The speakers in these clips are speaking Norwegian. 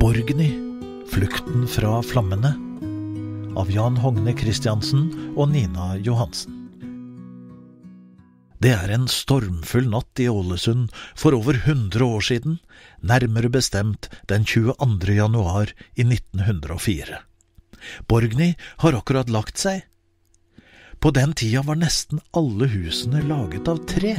Borgny, flukten fra flammene, av Jan Hogne Christiansen og Nina Johansen. Det er en stormfull natt i Ålesund for over 100 år siden, nærmere bestemt den 22. januar i 1904. Borgny har akkurat lagt seg. På den tida var nesten alle husene laget av tre.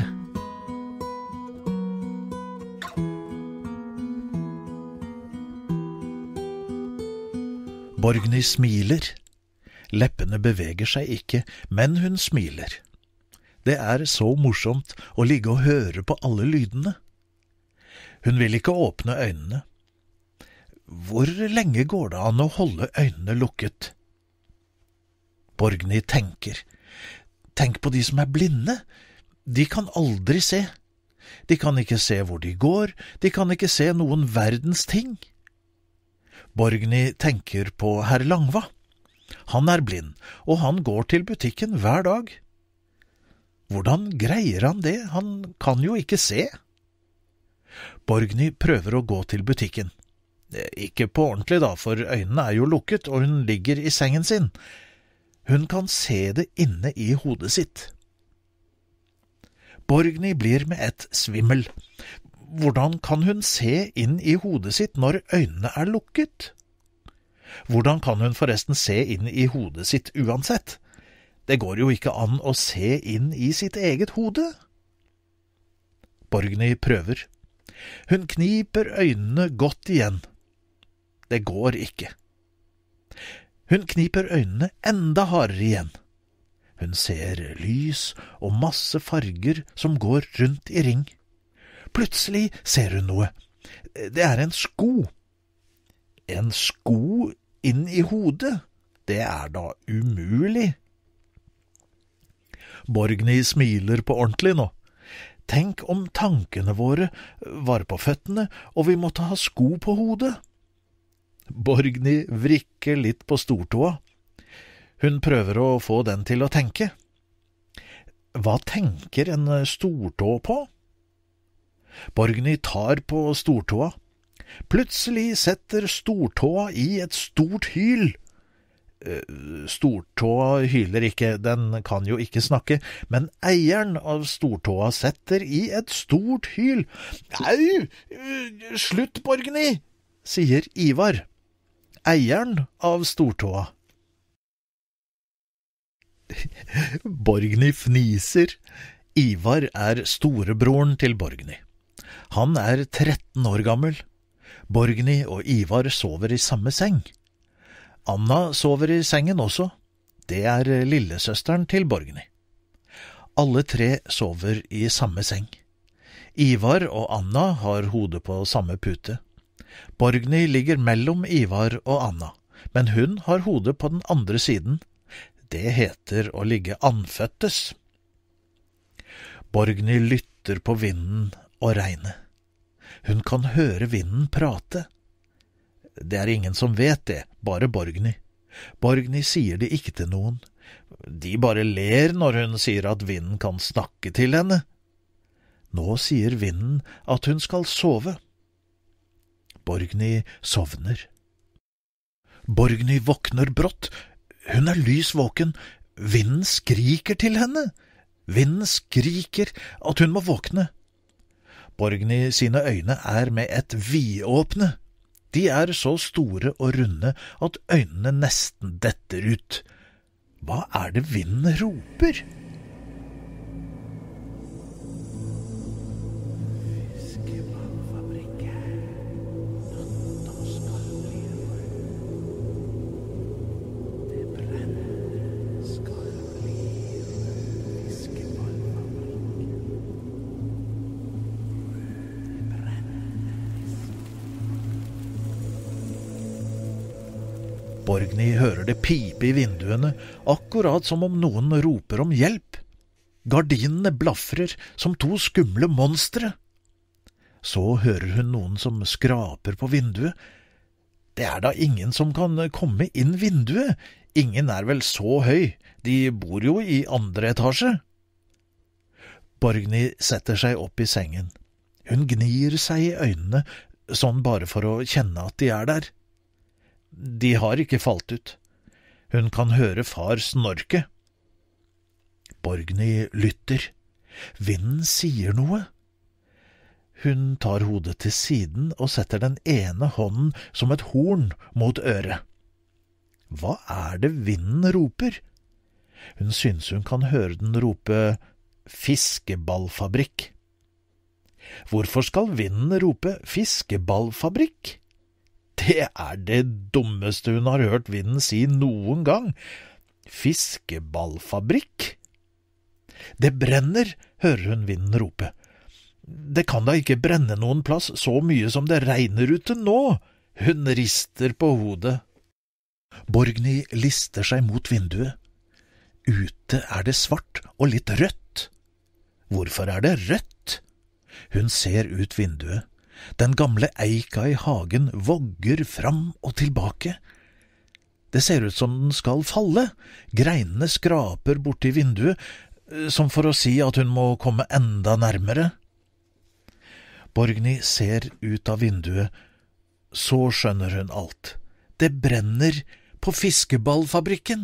Borgny smiler. Leppene beveger seg ikke, men hun smiler. Det er så morsomt å ligge og høre på alle lydene. Hun vil ikke åpne øynene. Hvor lenge går det an å holde øynene lukket? Borgny tenker. Tenk på de som er blinde. De kan aldri se. De kan ikke se hvor de går, de kan ikke se noen verdens ting. Borgny tenker på herr Langva. Han er blind, og han går til butikken hver dag. Hvordan greier han det? Han kan jo ikke se. Borgny prøver å gå til butikken. Ikke på ordentlig da, for øynene er jo lukket, og hun ligger i sengen sin. Hun kan se det inne i hodet sitt. Borgny blir med ett svimmel. Hvordan kan hun se inn i hodet sitt når øynene er lukket? Hvordan kan hun forresten se inn i hodet sitt uansett? Det går jo ikke an å se inn i sitt eget hode. Borgny prøver. Hun kniper øynene godt igjen. Det går ikke. Hun kniper øynene enda hardere igjen. Hun ser lys og masse farger som går rundt i ring. Plutselig ser hun noe. Det er en sko. En sko inn i hodet? Det er da umulig. Borgny smiler på ordentlig nå. Tenk om tankene våre var på føttene, og vi måtte ha sko på hodet. Borgny vrikker litt på stortåa. Hun prøver å få den til å tenke. Hva tenker en stortå på? Borgny tar på stortåa. Plutselig setter stortåa i et stort hyl. Stortåa hyler ikke, den kan jo ikke snakke, men eieren av stortåa setter i et stort hyl. Au! Slutt, Borgny, sier Ivar, eieren av stortåa. Borgny fniser. Ivar er storebroren til Borgny. Han er 13 år gammel. Borgny og Ivar sover i samme seng. Anna sover i sengen også. Det er lillesøsteren til Borgny. Alle tre sover i samme seng. Ivar og Anna har hodet på samme pute. Borgny ligger mellom Ivar og Anna, men hun har hodet på den andre siden. Det heter å ligge anføttes. Borgny lytter på vinden og regnet. Hun kan høre vinden prate. Det er ingen som vet det, bare Borgny. Borgny sier det ikke til noen. De bare ler når hun sier at vinden kan snakke til henne. Nå sier vinden at hun skal sove. Borgny sovner. Borgny våkner brått. Hun er lys våken. Vinden skriker til henne. Vinden skriker at hun må våkne. Borgny sine øyne er med ett vidåpne. De er så store og runde at øynene nesten detter ut. Hva er det vinden roper? Borgny hører det pipe i vinduene, akkurat som om noen roper om hjelp. Gardinene blaffrer som to skumle monstre. Så hører hun noen som skraper på vinduet. Det er da ingen som kan komme inn vinduet. Ingen er vel så høy, de bor jo i andre etasje. Borgny setter seg opp i sengen. Hun gnir seg i øynene, sånn bare for å kjenne at de er der. De har ikke falt ut. Hun kan høre far snorke. Borgny lytter. Vinden sier noe. Hun tar hodet til siden og setter den ene hånden som et horn mot øret. Hva er det vinden roper? Hun synes hun kan høre den rope fiskeballfabrikk. Hvorfor skal vinden rope fiskeballfabrikk? Det er det dummeste hun har hørt vinden si noen gang. Fiskeballfabrikk? Det brenner, hører hun vinden rope. Det kan da ikke brenne noen plass så mye som det regner ute nå. Hun rister på hodet. Borgny lister seg mot vinduet. Ute er det svart og litt rødt. Hvorfor er det rødt? Hun ser ut vinduet. Den gamle eika i hagen vogger fram og tilbake. Det ser ut som den skal falle. Greinene skraper borti vinduet, som for å si at hun må komme enda nærmere. Borgny ser ut av vinduet, så skjønner hun alt. Det brenner på fiskeballfabrikken.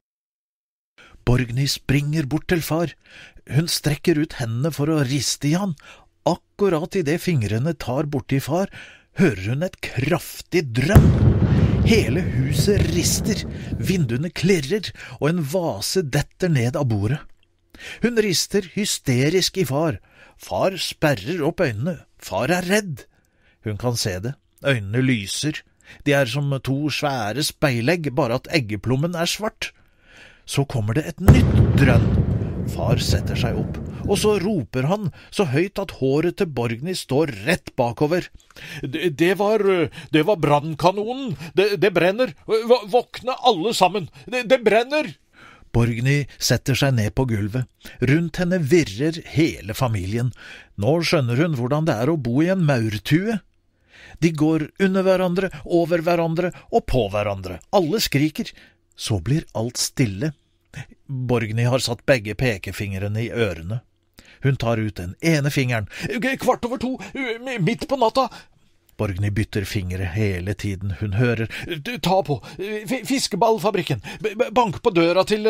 Borgny springer bort til far. Hun strekker ut hendene for å riste i han. Akkurat i det fingrene tar borti far, hører hun et kraftig drøm. Hele huset rister, vinduene klirrer, og en vase detter ned av bordet. Hun rister hysterisk i far. Far sperrer opp øynene. Far er redd. Hun kan se det. Øynene lyser. De er som to svære speilegg, bare at eggeplommen er svart. Så kommer det et nytt drønn. Far setter seg opp, og så roper han så høyt at håret til Borgny står rett bakover. Det var brannkanonen. Det brenner. Våkne alle sammen. Det brenner! Borgny setter seg ned på gulvet. Rundt henne virrer hele familien. Nå skjønner hun hvordan det er å bo i en maurtue. De går under hverandre, over hverandre og på hverandre. Alle skriker. Så blir alt stille. Borgny har satt begge pekefingrene i ørene. Hun tar ut den ene fingeren. 1:15, midt på natta. Borgny bytter fingre hele tiden. Hun hører. Ta på. Fiskeballfabrikken. Bank på døra til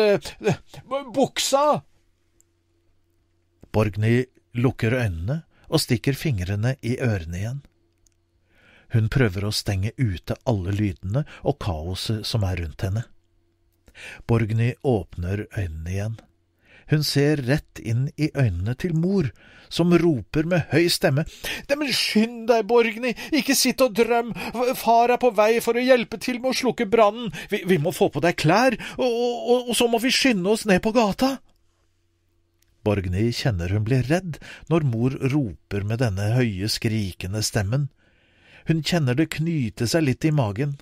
buksa. Borgny lukker øynene og stikker fingrene i ørene igjen. Hun prøver å stenge ute alle lydene og kaoset som er rundt henne. Borgny åpner øynene igjen. Hun ser rett inn i øynene til mor, som roper med høy stemme. Men skynd deg, Borgny, ikke sitt og drøm. Far er på vei for å hjelpe til med å slukke brannen. Vi må få på deg klær, og så må vi skynde oss ned på gata. Borgny kjenner hun blir redd når mor roper med denne høye, skrikende stemmen. Hun kjenner det knyte seg litt i magen.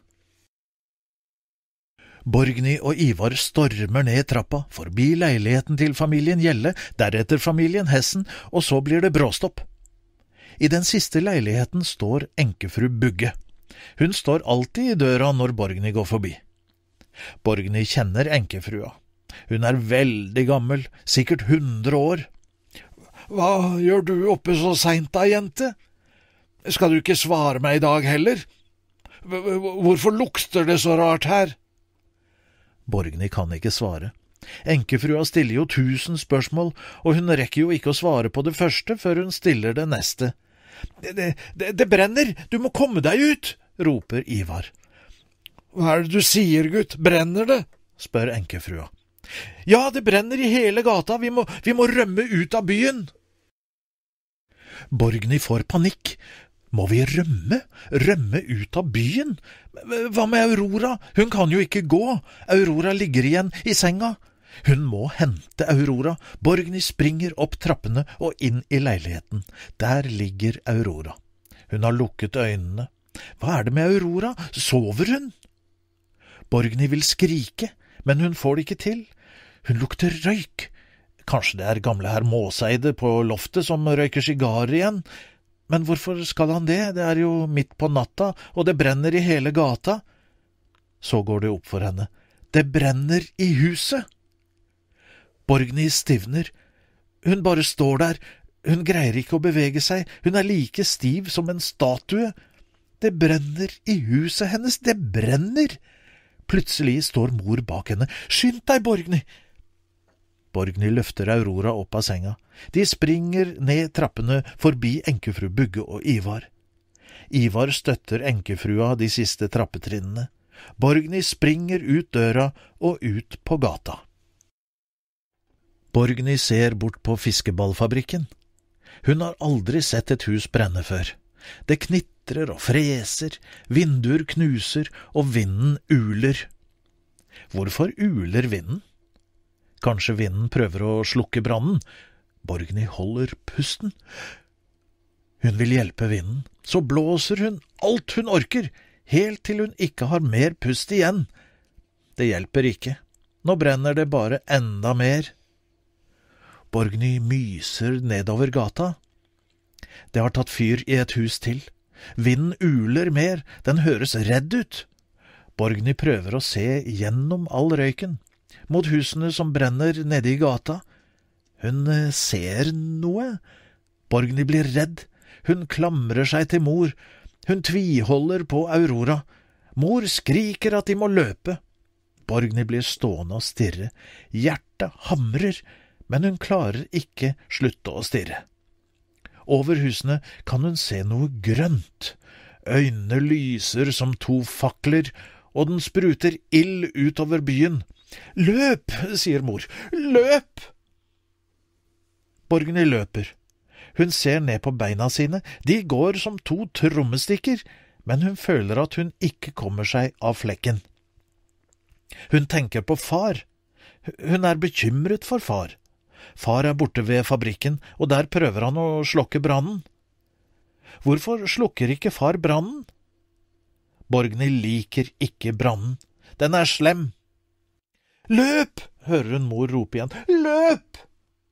Borgny og Ivar stormer ned trappa, forbi leiligheten til familien Gjelle, deretter familien Hessen, og så blir det bråstopp. I den siste leiligheten står enkefru Bugge. Hun står alltid i døra når Borgny går forbi. Borgny kjenner enkefrua. Hun er veldig gammel, sikkert 100 år. Hva gjør du oppe så sent da, jente? Skal du ikke svare meg i dag heller? Hvorfor lukter det så rart her? Borgny kan ikke svare. Enkefrua stiller jo 1000 spørsmål, og hun rekker jo ikke å svare på det første før hun stiller det neste. Det brenner! Du må komme deg ut! Roper Ivar. Hva er det du sier, gutt? Brenner det? Spør enkefrua. Ja, det brenner i hele gata. Vi må rømme ut av byen. Borgny får panikk. Må vi rømme? Rømme ut av byen? Hva med Aurora? Hun kan jo ikke gå. Aurora ligger igjen i senga. Hun må hente Aurora. Borgny springer opp trappene og inn i leiligheten. Der ligger Aurora. Hun har lukket øynene. Hva er det med Aurora? Sover hun? Borgny vil skrike, men hun får det ikke til. Hun lukter røyk. Kanskje det er gamle herr Måseide på loftet som røyker sigarer igjen. Men hvorfor skal han det? Det er jo midt på natta, og det brenner i hele gata. Så går det opp for henne. Det brenner i huset. Borgny stivner. Hun bare står der. Hun greier ikke å bevege seg. Hun er like stiv som en statue. Det brenner i huset hennes, det brenner! Plutselig står mor bak henne. Skynd deg, Borgny! Borgny løfter Aurora opp av senga. De springer ned trappene forbi enkefru Bugge og Ivar. Ivar støtter enkefrua de siste trappetrinnene. Borgny springer ut døra og ut på gata. Borgny ser bort på fiskeballfabrikken. Hun har aldri sett et hus brenne før. Det knitrer og freser, vinduer knuser og vinden uler. Hvorfor uler vinden? Kanskje vinden prøver å slukke brannen? Borgny holder pusten. Hun vil hjelpe vinden, så blåser hun alt hun orker, helt til hun ikke har mer pust igjen. Det hjelper ikke. Nå brenner det bare enda mer. Borgny myser nedover gata. Det har tatt fyr i et hus til. Vinden uler mer, den høres redd ut. Borgny prøver å se gjennom all røyken, mot husene som brenner nede i gata. Hun ser noe. Borgny blir redd. Hun klamrer seg til mor. Hun tviholder på Aurora. Mor skriker at de må løpe. Borgny blir stående og stirre. Hjertet hamrer, men hun klarer ikke slutte å stirre. Over husene kan hun se noe grønt. Øynene lyser som 2 fakler, og den spruter ild utover byen. Løp, sier mor. Løp! Borgny løper. Hun ser ned på beina sine. De går som 2 trommestikker, men hun føler at hun ikke kommer seg av flekken. Hun tenker på far. Hun er bekymret for far. Far er borte ved fabrikken, og der prøver han å slokke brannen. Hvorfor slukker ikke far brannen? Borgny liker ikke brannen. Den er slem. Løp! Hører hun mor rope igjen. Løp!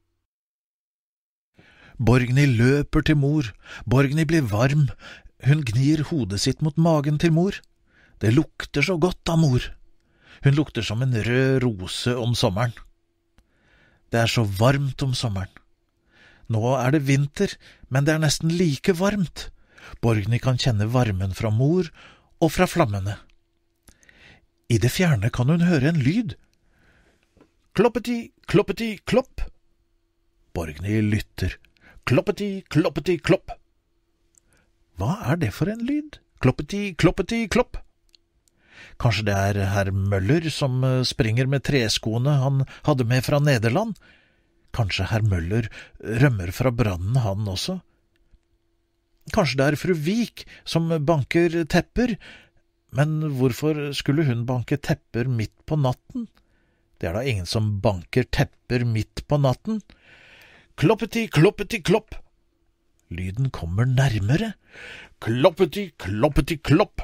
Borgny løper til mor. Borgny blir varm. Hun gnir hodet sitt mot magen til mor. Det lukter så godt av mor. Hun lukter som en rød rose om sommeren. Det er så varmt om sommeren. Nå er det vinter, men det er nesten like varmt. Borgny kan kjenne varmen fra mor og fra flammene. I det fjerne kan hun høre en lyd. Kloppeti, kloppeti, klopp. Borgny lytter. Kloppeti, kloppeti, klopp. Hva er det for en lyd? Kloppeti, kloppeti, klopp. Kanskje det er herr Møller som springer med treskoene han hadde med fra Nederland? Kanskje herr Møller rømmer fra brannen han også? Kanskje det er fru Vik som banker tepper? Men hvorfor skulle hun banke tepper midt på natten? Det er da ingen som banker tepper midt på natten. Kloppeti, kloppeti, klopp. Lyden kommer nærmere. Kloppeti, kloppeti, klopp.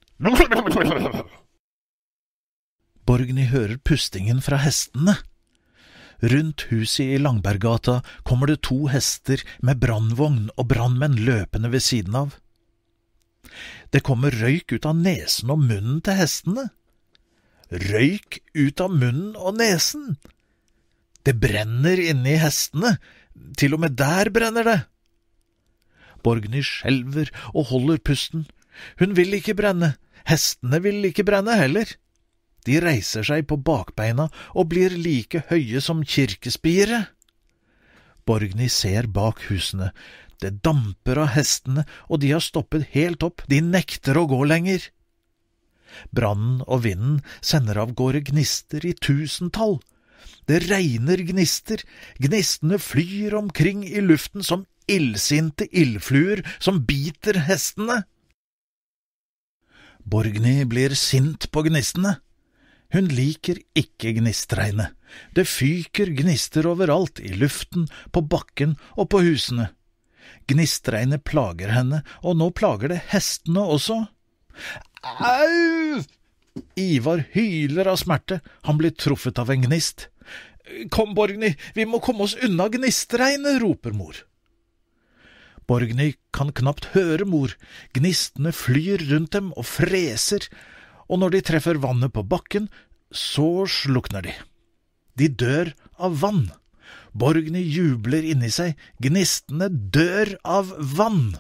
Borgny hører pustingen fra hestene. Rundt huset i Langberggata kommer det 2 hester med brannvogn og brannmenn løpende ved siden av. Det kommer røyk ut av nesen og munnen til hestene. Røyk ut av munnen og nesen. Det brenner inne i hestene. Til og med der brenner det. Borgny skjelver og holder pusten. Hun vil ikke brenne. Hestene vil ikke brenne heller. De reiser seg på bakbeina og blir like høye som kirkespiret. Borgny ser bak husene. Det damper av hestene, og de har stoppet helt opp. De nekter å gå lenger. Brannen og vinden sender av gårde gnister i 1000-tall. Det regner gnister. Gnistene flyr omkring i luften som illsinte ildfluer som biter hestene. Borgny blir sint på gnistene. Hun liker ikke gnistregnet. Det fyker gnister overalt, i luften, på bakken og på husene. Gnistregnet plager henne, og nå plager det hestene også. Au! Ivar hyler av smerte. Han blir truffet av en gnist. Kom, Borgny, vi må komme oss unna gnistregnet, roper mor. Borgny kan knapt høre mor. Gnistene flyr rundt dem og freser, og når de treffer vannet på bakken, så slukner de. De dør av vann. Borgny jubler inni seg. Gnistene dør av vann.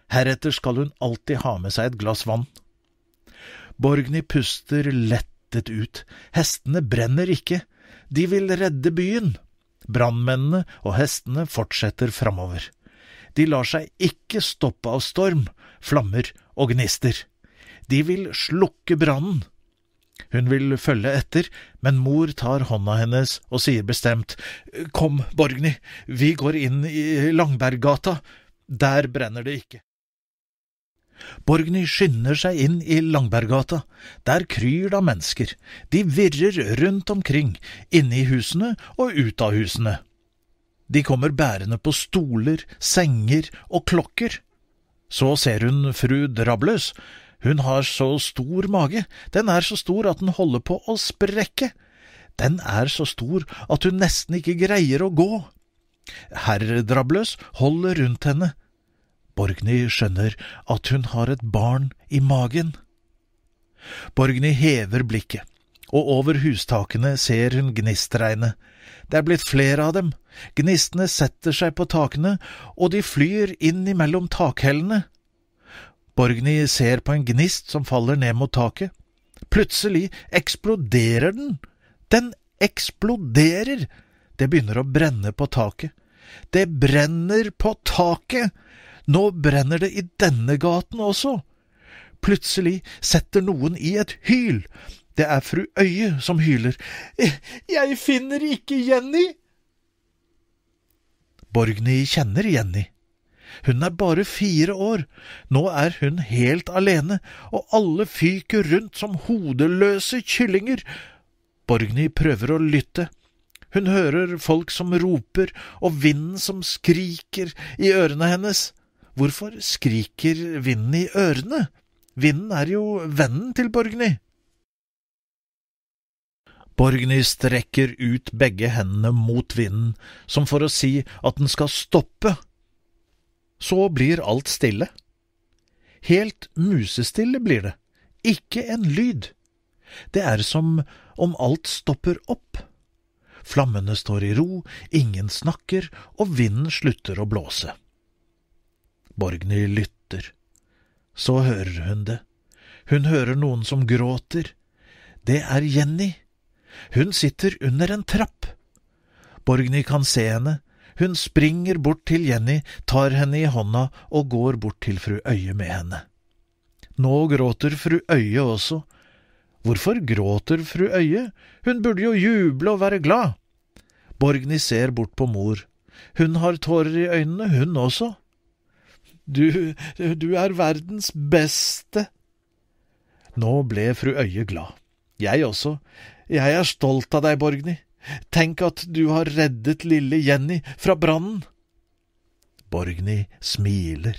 Heretter skal hun alltid ha med seg et glass vann. Borgny puster lettet ut. Hestene brenner ikke. De vil redde byen. Brannmennene og hestene fortsetter framover. De lar seg ikke stoppe av storm, flammer og gnister. De vil slukke brannen. Hun vil følge etter, men mor tar hånda hennes og sier bestemt, «Kom, Borgny, vi går inn i Langberggata. Der brenner det ikke.» Borgny skynder seg inn i Langberggata. Der kryr det av mennesker. De virrer rundt omkring, inne i husene og ut av husene. De kommer bærende på stoler, senger og klokker. Så ser hun fru Drabløs. Hun har så stor mage. Den er så stor at den holder på å sprekke. Den er så stor at hun nesten ikke greier å gå. Herr Drabløs holder rundt henne. Borgny skjønner at hun har et barn i magen. Borgny hever blikket, og over hustakene ser hun gnistregnet. Det er blitt flere av dem. Gnistene setter seg på takene, og de flyr inn imellom takhellene. Borgny ser på en gnist som faller ned mot taket. Plutselig eksploderer den. Den eksploderer. Det begynner å brenne på taket. Det brenner på taket. Nå brenner det i denne gaten også. Plutselig setter noen i et hyl. Det er fru Øye som hyler. «Jeg finner ikke Jenny!» Borgny kjenner Jenny. Hun er bare 4 år. Nå er hun helt alene, og alle fyker rundt som hodeløse kyllinger. Borgny prøver å lytte. Hun hører folk som roper, og vinden som skriker i ørene hennes. Hvorfor skriker vinden i ørene? Vinden er jo vennen til Borgny. Borgny strekker ut begge hendene mot vinden, som for å si at den skal stoppe. Så blir alt stille. Helt musestille blir det. Ikke en lyd. Det er som om alt stopper opp. Flammene står i ro, ingen snakker, og vinden slutter å blåse. Borgny lytter. Så hører hun det. Hun hører noen som gråter. Det er Jenny. Hun sitter under en trapp. Borgny kan se henne. Hun springer bort til Jenny, tar henne i hånda og går bort til fru Øye med henne. Nå gråter fru Øye også. Hvorfor gråter fru Øye? Hun burde jo juble og være glad. Borgny ser bort på mor. Hun har tårer i øynene, hun også. Du er verdens beste. Nå ble fru Øye glad. Jeg også. Jeg er stolt av deg, Borgny. Tenk at du har reddet lille Jenny fra brannen. Borgny smiler.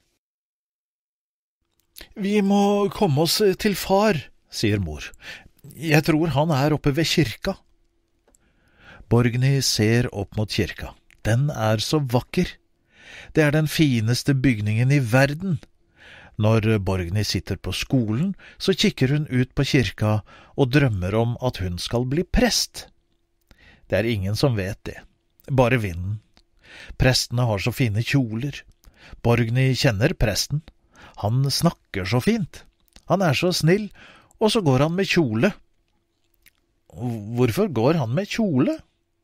Vi må komme oss til far, sier mor. Jeg tror han er oppe ved kirka. Borgny ser opp mot kirka. Den er så vakker. Det er den fineste bygningen i verden. Når Borgny sitter på skolen, så kikker hun ut på kirka og drømmer om at hun skal bli prest. Det er ingen som vet det, bare vinden. Prestene har så fine kjoler. Borgny kjenner presten. Han snakker så fint. Han er så snill, og så går han med kjole. Hvorfor går han med kjole?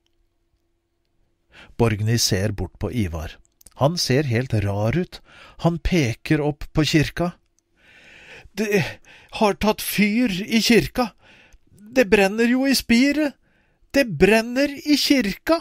Borgny ser bort på Ivar. Han ser helt rar ut. Han peker opp på kirka. Det har tatt fyr i kirka. Det brenner jo i spiret. Det brenner i kirka.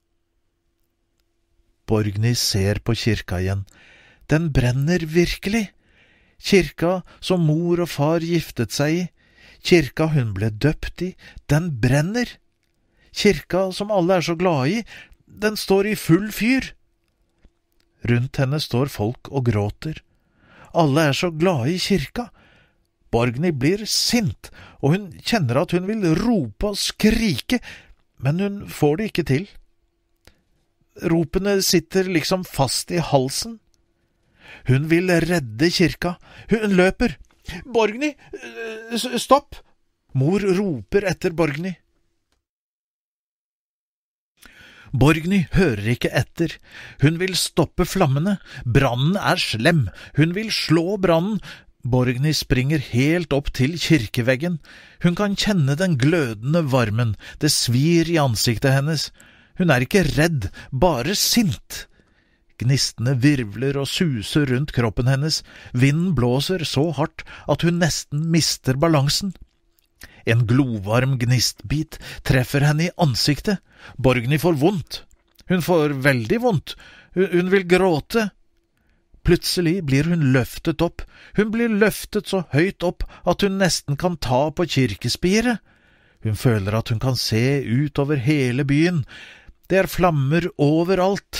Borgny ser på kirka igjen. Den brenner virkelig. Kirka som mor og far giftet seg i. Kirka hun ble døpt i. Den brenner. Kirka som alle er så glade i. Den står i full fyr. Rundt henne står folk og gråter. Alle er så glade i kirka. Borgny blir sint, og hun kjenner at hun vil rope og skrike, men hun får det ikke til. Ropene sitter liksom fast i halsen. Hun vil redde kirka. Hun løper. Borgny, stopp! Mor roper etter Borgny. Borgny hører ikke etter. Hun vil stoppe flammene. Brannen er slem. Hun vil slå brannen. Borgny springer helt opp til kirkeveggen. Hun kan kjenne den glødende varmen. Det svir i ansiktet hennes. Hun er ikke redd, bare sint. Gnistene virvler og suser rundt kroppen hennes. Vinden blåser så hardt at hun nesten mister balansen. En glovarm gnistbit treffer henne i ansiktet. Borgny får vondt. Hun får veldig vondt. Hun vil gråte. Plutselig blir hun løftet opp. Hun blir løftet så høyt opp at hun nesten kan ta på kirkespiret. Hun føler at hun kan se ut over hele byen. Det er flammer overalt.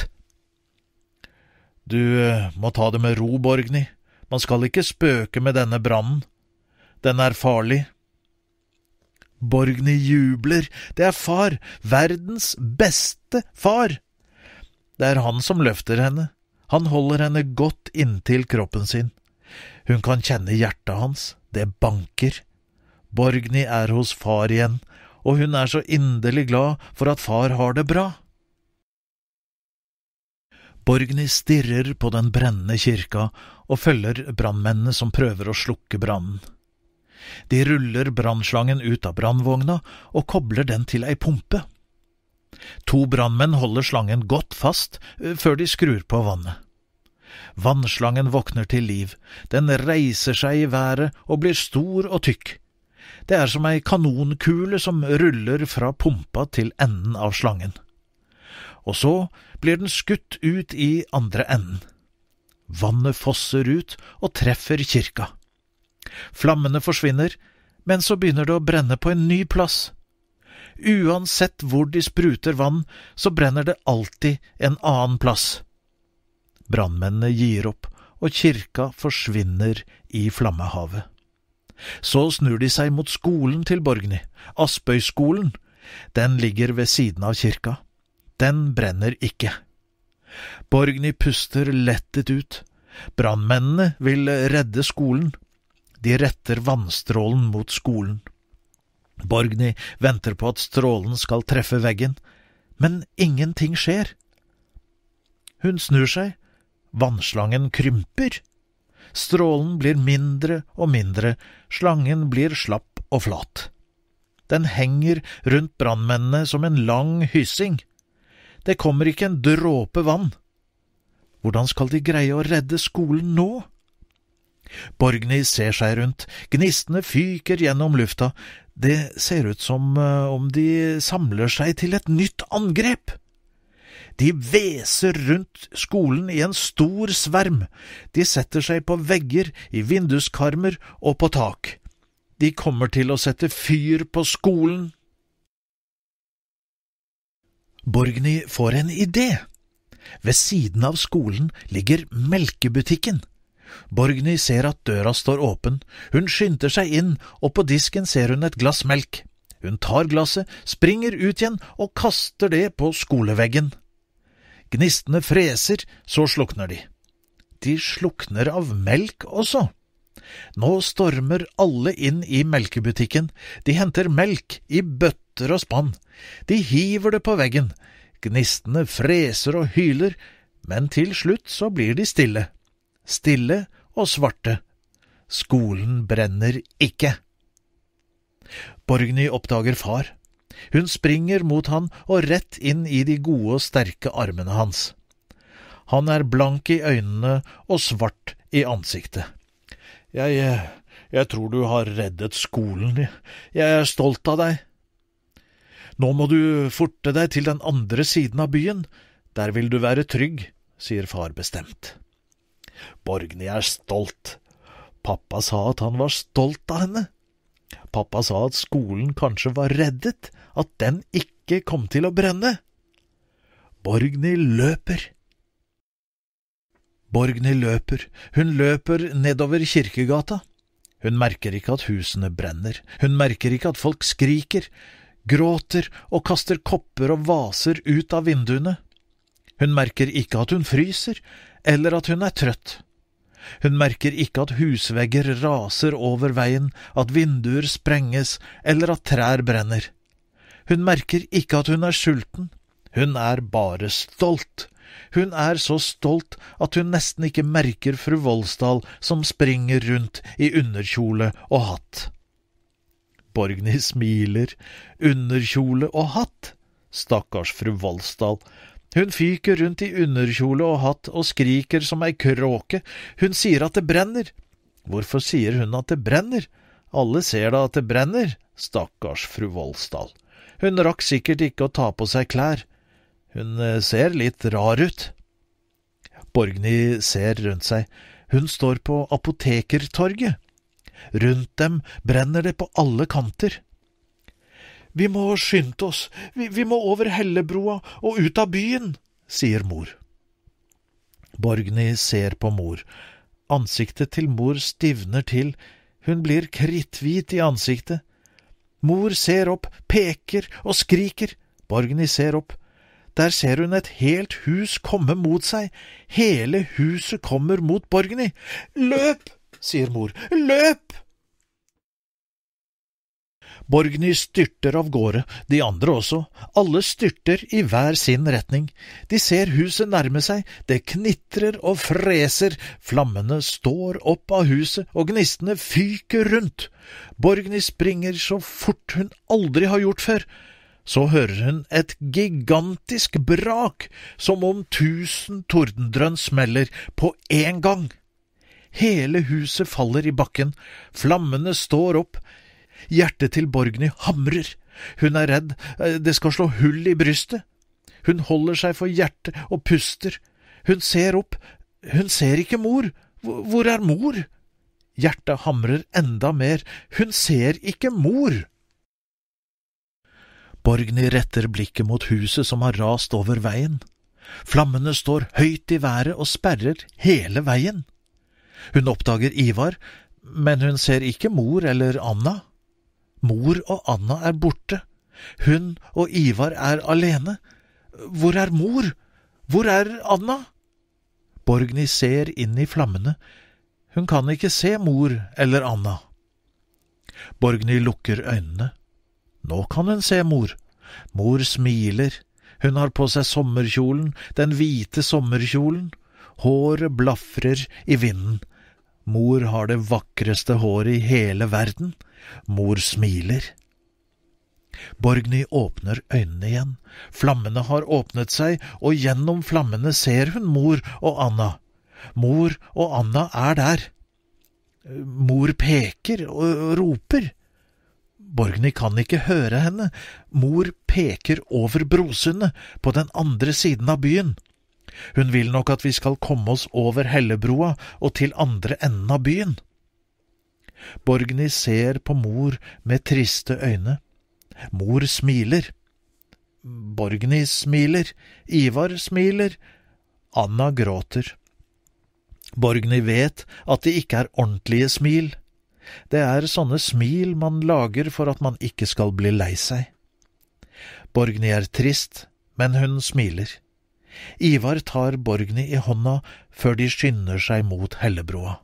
Du må ta det med ro, Borgny. Man skal ikke spøke med denne brannen. Den er farlig. Borgny jubler. Det er far, verdens beste far. Det er han som løfter henne. Han holder henne godt inntil kroppen sin. Hun kan kjenne hjertet hans. Det banker. Borgny er hos far igjen, og hun er så inderlig glad for at far har det bra. Borgny stirrer på den brennende kirka og følger brannmennene som prøver å slukke brannen. De ruller brannslangen ut av brannvogna og kobler den til ei pumpe. 2 brannmenn holder slangen godt fast før de skrur på vannet. Vannslangen våkner til liv. Den reiser seg i været og blir stor og tykk. Det er som ei kanonkule som ruller fra pumpa til enden av slangen. Og så blir den skutt ut i andre enden. Vannet fosser ut og treffer kirka. Flammene forsvinner, men så begynner det å brenne på en ny plass. Uansett hvor de spruter vann, så brenner det alltid en annen plass. Brannmennene gir opp, og kirka forsvinner i flammehavet. Så snur de seg mot skolen til Borgny, Aspøyskolen. Den ligger ved siden av kirka. Den brenner ikke. Borgny puster lettet ut. Brannmennene vil redde skolen. De retter vannstrålen mot skolen. Borgny venter på at strålen skal treffe veggen, men ingenting skjer. Hun snur seg. Vannslangen krymper. Strålen blir mindre og mindre. Slangen blir slapp og flat. Den henger rundt brannmennene som en lang hyssing. Det kommer ikke en dråpe vann. Hvordan skal de greie å redde skolen nå? Borgny ser seg rundt. Gnistene fyker gjennom lufta. Det ser ut som om de samler seg til et nytt angrep. De hveser rundt skolen i en stor sverm. De setter seg på vegger, i vinduskarmer og på tak. De kommer til å sette fyr på skolen. Borgny får en idé. Ved siden av skolen ligger melkebutikken. Borgny ser at døra står åpen. Hun skynder seg inn, og på disken ser hun et glass melk. Hun tar glasset, springer ut igjen og kaster det på skoleveggen. Gnistene freser, så slukner de. De slukner av melk også. Nå stormer alle inn i melkebutikken. De henter melk i bøtter og spann. De hiver det på veggen. Gnistene freser og hyler, men til slutt så blir de stille. Stille og svarte. Skolen brenner ikke. Borgny oppdager far. Hun springer mot han og rett inn i de gode og sterke armene hans. Han er blank i øynene og svart i ansiktet. Jeg tror du har reddet skolen. Jeg er stolt av deg. Nå må du forte deg til den andre siden av byen. Der vil du være trygg, sier far bestemt. Borgny er stolt. Pappa sa at han var stolt av henne. Pappa sa at skolen kanskje var reddet, at den ikke kom til å brenne. Borgny løper. Borgny løper. Hun løper nedover kirkegata. Hun merker ikke at husene brenner. Hun merker ikke at folk skriker, gråter og kaster kopper og vaser ut av vinduene. Hun merker ikke at hun fryser, eller at hun er trøtt. Hun merker ikke at husvegger raser over veien, at vinduer sprenges, eller at trær brenner. Hun merker ikke at hun er sulten. Hun er bare stolt. Hun er så stolt at hun nesten ikke merker fru Voldsdal som springer rundt i underkjole og hatt. Borgny smiler. Underkjole og hatt? Stakkars fru Voldsdal. Hun fyker rundt i underkjole og hatt og skriker som ei kråke. Hun sier at det brenner. Hvorfor sier hun at det brenner? Alle ser da at det brenner. Stakkars fru Voldsdal. Hun rakk sikkert ikke å ta på seg klær. Hun ser litt rar ut. Borgny ser rundt seg. Hun står på apotekertorget. Rundt dem brenner det på alle kanter. Vi må skynde oss, vi må over Hellebroa og ut av byen, sier mor. Borgny ser på mor. Ansiktet til mor stivner til. Hun blir kritthvit i ansiktet. Mor ser opp, peker og skriker. Borgny ser opp. Der ser hun et helt hus komme mot seg. Hele huset kommer mot Borgny. Løp, sier mor. Løp! Borgny styrter av gårde, de andre også. Alle styrter i hver sin retning. De ser huset nærme seg, det knitrer og freser. Flammene står opp av huset, og gnistene fyker rundt. Borgny springer så fort hun aldri har gjort før. Så hører hun et gigantisk brak, som om 1000 tordendrønn smeller på en gang. Hele huset faller i bakken, flammene står opp. Hjertet til Borgny hamrer. Hun er redd, det skal slå hull i brystet. Hun holder seg for hjertet og puster. Hun ser opp. Hun ser ikke mor. Hvor er mor? Hjertet hamrer enda mer. Hun ser ikke mor. Borgny retter blikket mot huset som har rast over veien. Flammene står høyt i været og sperrer hele veien. Hun oppdager Ivar, men hun ser ikke mor eller Anna. Mor og Anna er borte. Hun og Ivar er alene. Hvor er mor? Hvor er Anna? Borgny ser inn i flammene. Hun kan ikke se mor eller Anna. Borgny lukker øynene. Nå kan hun se mor. Mor smiler. Hun har på seg sommerkjolen, den hvite sommerkjolen. Håret blafrer i vinden. Mor har det vakreste håret i hele verden. Mor smiler. Borgny åpner øynene igjen. Flammene har åpnet seg, og gjennom flammene ser hun mor og Anna. Mor og Anna er der. Mor peker og roper. Borgny kan ikke høre henne. Mor peker over Brosundet, på den andre siden av byen. Hun vil nok at vi skal komme oss over Hellebroa og til andre enden av byen. Borgny ser på mor med triste øyne. Mor smiler. Borgny smiler. Ivar smiler. Anna gråter. Borgny vet at det ikke er ordentlige smil. Det er sånne smil man lager for at man ikke skal bli lei seg. Borgny er trist, men hun smiler. Ivar tar Borgny i hånda før de skynder seg mot Hellebroa.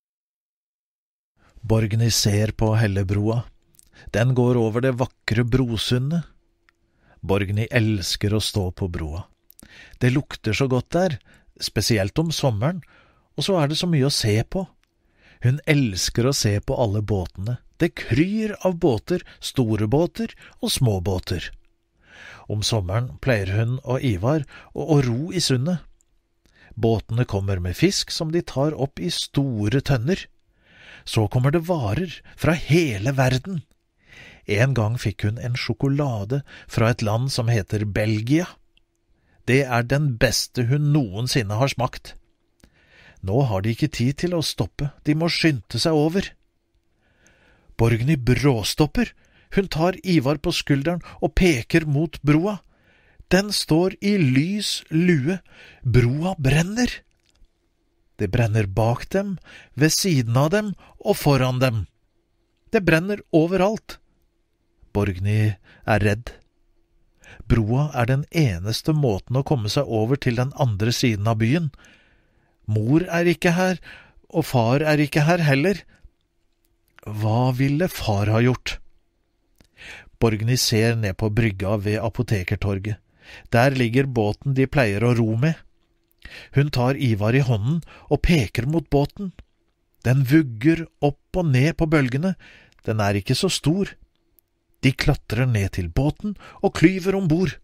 Borgny ser på Hellebroa. Den går over det vakre Brosundet. Borgny elsker å stå på broa. Det lukter så godt der, spesielt om sommeren, og så er det så mye å se på. Hun elsker å se på alle båtene. Det kryr av båter, store båter og små båter. Om sommeren pleier hun og Ivar å ro i sundet. Båtene kommer med fisk som de tar opp i store tønner. Så kommer det varer fra hele verden. En gang fikk hun en sjokolade fra et land som heter Belgia. Det er den beste hun noensinne har smakt. Nå har de ikke tid til å stoppe, de må skynde seg over. Borgny bråstopper. Hun tar Ivar på skulderen og peker mot broa. Den står i lys lue. Broa brenner. Det brenner bak dem, ved siden av dem og foran dem. Det brenner overalt. Borgny er redd. Broa er den eneste måten å komme seg over til den andre siden av byen. Mor er ikke her, og far er ikke her heller. Hva ville far ha gjort? Borgny ser ned på brygga ved apotekertorget. Der ligger båten de pleier å ro med. Hun tar Ivar i hånden og peker mot båten. Den vugger opp og ned på bølgene, den er ikke så stor. De klatrer ned til båten og klyver ombord.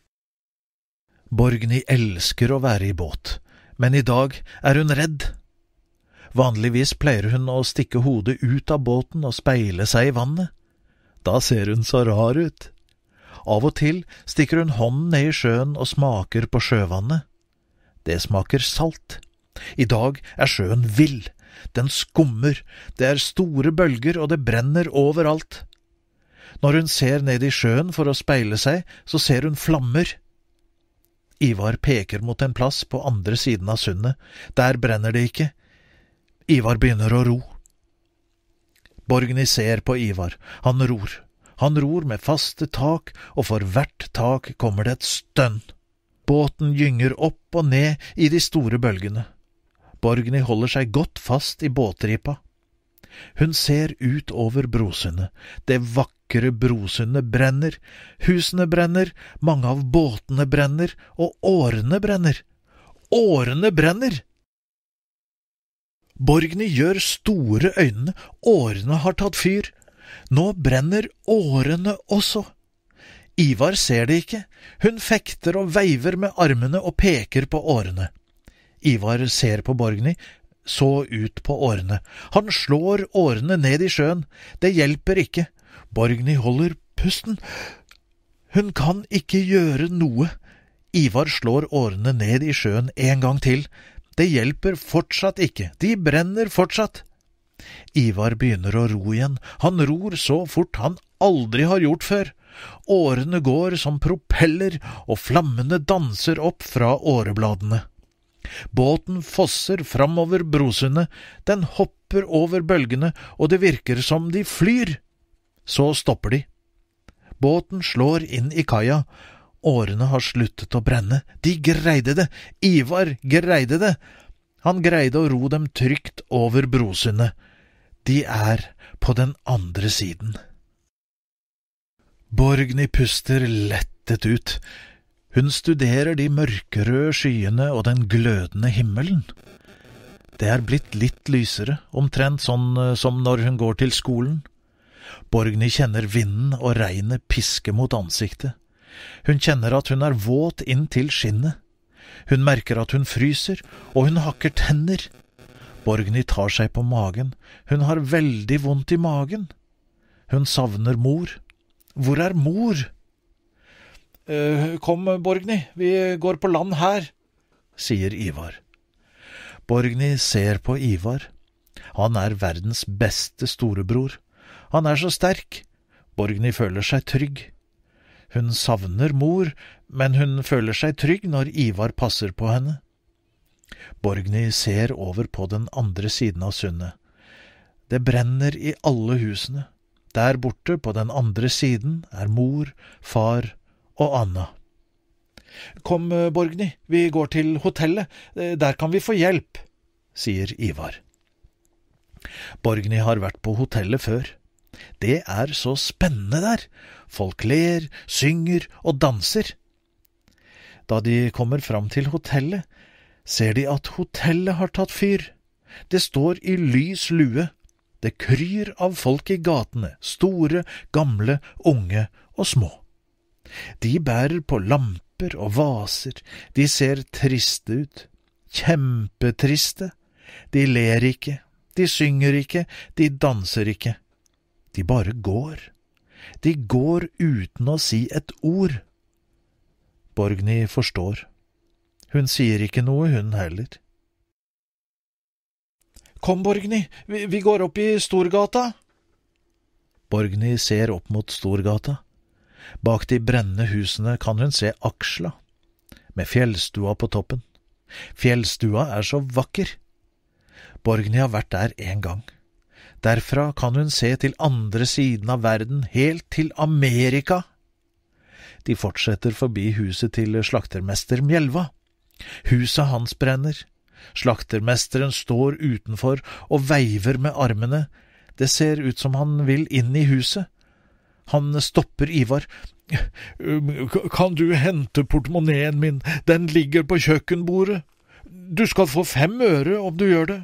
Borgny elsker å være i båt, men i dag er hun redd. Vanligvis pleier hun å stikke hodet ut av båten og speile seg i vannet. Da ser hun så rar ut. Av og til stikker hun hånden ned i sjøen og smaker på sjøvannet. Det smaker salt. I dag er sjøen vill. Den skummer, det er store bølger og det brenner overalt. Når hun ser ned i sjøen for å speile seg, så ser hun flammer. Ivar peker mot en plass på andre siden av sundet. Der brenner det ikke. Ivar begynner å ro. Borgny ser på Ivar. Han ror. Han ror med faste tak, og for hvert tak kommer det et stønn. Båten gynger opp og ned i de store bølgene. Borgny holder seg godt fast i båtripa. Hun ser ut over Brosundet. Det vakre Brosundet brenner. Husene brenner, mange av båtene brenner, og årene brenner. Årene brenner! Borgny gjør store øynene. Årene har tatt fyr. Nå brenner årene også. Ivar ser det ikke. Hun fekter og veiver med armene og peker på årene. Ivar ser på Borgny, så ut på årene. Han slår årene ned i sjøen. Det hjelper ikke. Borgny holder pusten. Hun kan ikke gjøre noe. Ivar slår årene ned i sjøen en gang til. Det hjelper fortsatt ikke. De brenner fortsatt. Ivar begynner å ro igjen. Han ror så fort han aldri har gjort før. Årene går som propeller, og flammene danser opp fra årebladene. Båten fosser framover Brosundet, den hopper over bølgene, og det virker som de flyr. Så stopper de. Båten slår inn i kaia. Årene har sluttet å brenne. De greide det. Ivar greide det. Han greide å ro dem trygt over Brosundet. De er på den andre siden. Borgny puster lettet ut. Hun studerer de mørkerøde skyene og den glødende himmelen. Det er blitt litt lysere, omtrent sånn som når hun går til skolen. Borgny kjenner vinden og regnet piske mot ansiktet. Hun kjenner at hun er våt inn til skinnet. Hun merker at hun fryser, og hun hakker tenner. Borgny tar seg på magen. Hun har veldig vondt i magen. Hun savner mor. Hvor er mor? Kom, Borgny, vi går på land her, sier Ivar. Borgny ser på Ivar. Han er verdens beste storebror. Han er så sterk. Borgny føler seg trygg. Hun savner mor, men hun føler seg trygg når Ivar passer på henne. Borgny ser over på den andre siden av sundet. Det brenner i alle husene. Der borte på den andre siden er mor, far og Anna. Kom, Borgny, vi går til hotellet. Der kan vi få hjelp, sier Ivar. Borgny har vært på hotellet før. Det er så spennende der. Folk ler, synger og danser. Da de kommer fram til hotellet, ser de at hotellet har tatt fyr. Det står i lys lue. Det kryr av folk i gatene, store, gamle, unge og små. De bærer på lamper og vaser. De ser triste ut. Kjempetriste. De ler ikke. De synger ikke. De danser ikke. De bare går. De går uten å si et ord. Borgny forstår. Hun sier ikke noe, hun heller. Kom, Borgny, vi går opp i Storgata. Borgny ser opp mot Storgata. Bak de brennende husene kan hun se Aksla, med fjellstua på toppen. Fjellstua er så vakker. Borgny har vært der en gang. Derfra kan hun se til andre siden av verden, helt til Amerika. De fortsetter forbi huset til slaktermester Mjelva. Huset hans brenner. Slaktermesteren står utenfor og veiver med armene. Det ser ut som han vil inn i huset. Han stopper Ivar. Kan du hente portemoneen min? Den ligger på kjøkkenbordet. Du skal få 5 øre om du gjør det.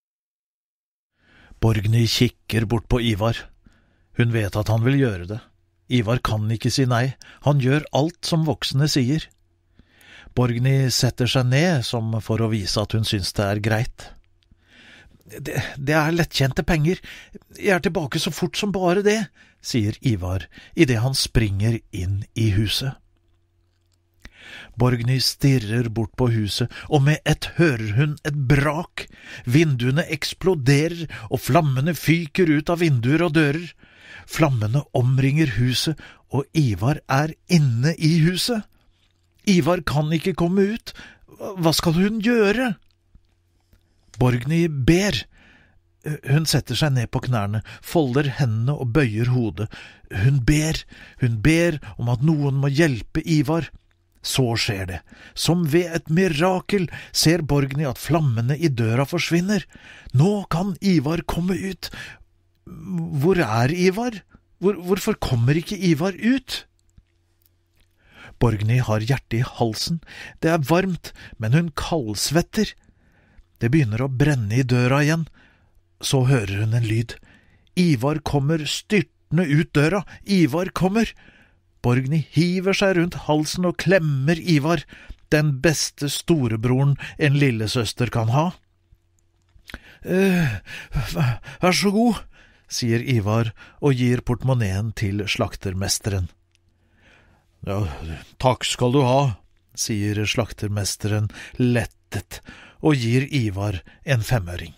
Borgny kikker bort på Ivar. Hun vet at han vil gjøre det. Ivar kan ikke si nei. Han gjør alt som voksne sier. Borgny setter seg ned som for å vise at hun synes det er greit. Det er lettkjente penger. Jeg er tilbake så fort som bare det, sier Ivar i det han springer inn i huset. Borgny stirrer bort på huset, og med ett hører hun et brak. Vinduene eksploderer, og flammene fyker ut av vinduer og dører. Flammene omringer huset, og Ivar er inne i huset. Ivar kan ikke komme ut. Hva skal hun gjøre? Borgny ber. Hun setter seg ned på knærne, folder hendene og bøyer hodet. Hun ber om at noen må hjelpe Ivar. Så skjer det. Som ved et mirakel ser Borgny at flammene i døra forsvinner. Nå kan Ivar komme ut. Hvor er Ivar? Hvorfor kommer ikke Ivar ut? Borgny har hjertet i halsen. Det er varmt, men hun kaldsvetter. Det begynner å brenne i døra igjen. Så hører hun en lyd. Ivar kommer styrtende ut døra. Ivar kommer! Borgny hiver seg rundt halsen og klemmer Ivar, den beste storebroren en lillesøster kan ha. Vær så god, sier Ivar og gir portemoneen til slaktermesteren. Ja, takk skal du ha, sier slaktermesteren lettet og gir Ivar en 5-øring.